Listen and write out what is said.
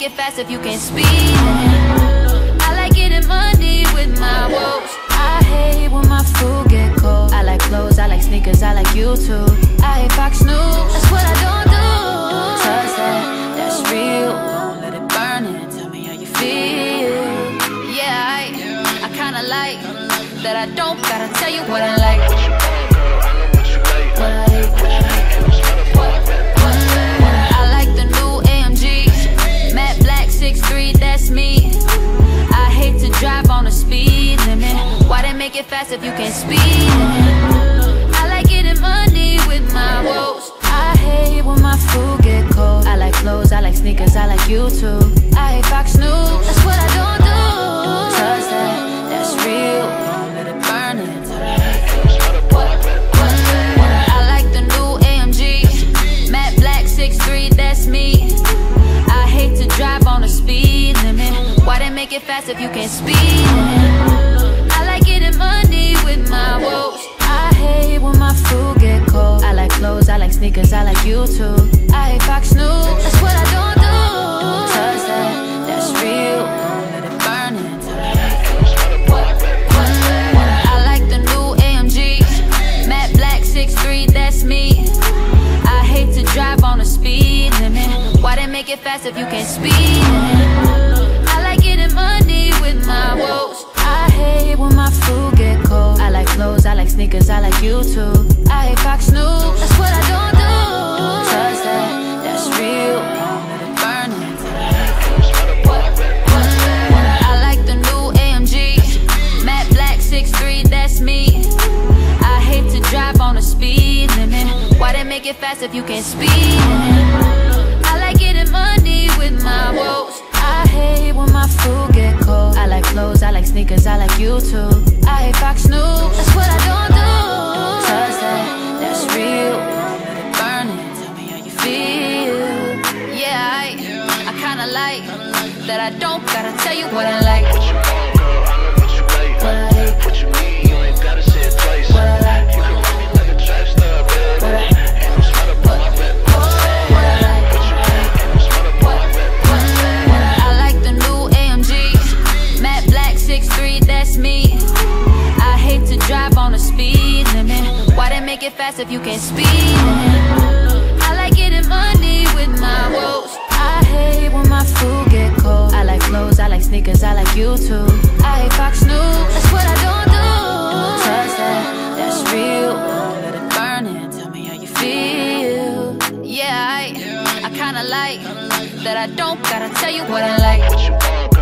it fast if you can't speed it. I like getting money with my woes. I hate when my food get cold. I like clothes, I like sneakers, I like you too. I hate Fox News, that's what I don't do. Touch that, that's real. Don't let it burn it, tell me how you feel. Yeah, I kinda like that I don't gotta tell you what I like. What I hate, I like the new AMG, matte black 6'3", that's me. I hate to drive on the speed limit. Why they make it fast if you can't speed it? I like getting money with my woes. I hate when my food get cold. I like clothes, I like sneakers, I like you too. I hate Fox News, that's what I don't do. Touch that, that's real. Don't let it burn it. I like the new AMG, matte black 6'3", that's me. I hate to drive on the speed limit. Why they make it fast if you can't speed it? I like getting money with my woes. I hate when my food get cold. I like clothes, I like sneakers, I like you too. I hate Fox News, that's what I don't do. Touch that, that's real. Don't let it burn it. I like the new AMG, matte black 6'3", that's me. I hate to drive on the speed limit. Why they make it fast if you can't speed it? I like getting money with my woes. I hate when my food get cold. I like clothes, I like sneakers, I like you too. I hate Fox News, that's what I don't do. Touch that, that's real. Don't let it burn it. I like the new AMG, matte black 6'3", that's me. I hate to drive on the speed limit. Why they make it fast if you can't speed it? I like getting money with my woes. I hate when my food get cold. I like clothes, I like sneakers, I like you too. I hate Fox News, that's what I don't do. Touch that, that's real. Don't let it burn it, tell me how you feel. Yeah, I kinda like that I don't gotta tell you what I like. What I hate, what you mean, you ain't gotta say it twice. What I like, you can run me like a track star, baby. Ain't no smut up on my rep. What I like, what you mean, ain't no smut up on my rep. I like the new AMG, matte black 6'3", that's me. I hate to drive on the speed limit. Why they make it fast if you can't speed it? I like getting money with my woes. I hate when my food get cold. I like clothes, I like sneakers, I like you too. I hate Fox News, that's what I don't do. Touch that, that's real. Don't let it burn it, tell me how you feel. Yeah, I kinda like that I don't gotta tell you what I like.